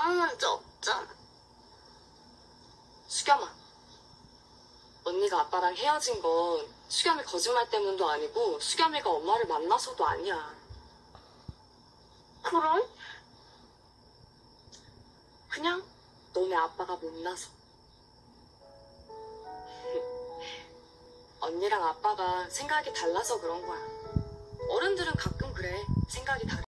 아무 문제 없잖아. 수겸아, 언니가 아빠랑 헤어진 건 수겸이 거짓말 때문도 아니고 수겸이가 엄마를 만나서도 아니야. 그럼? 그냥 너네 아빠가 못나서. 언니랑 아빠가 생각이 달라서 그런 거야. 어른들은 가끔 그래. 생각이 다르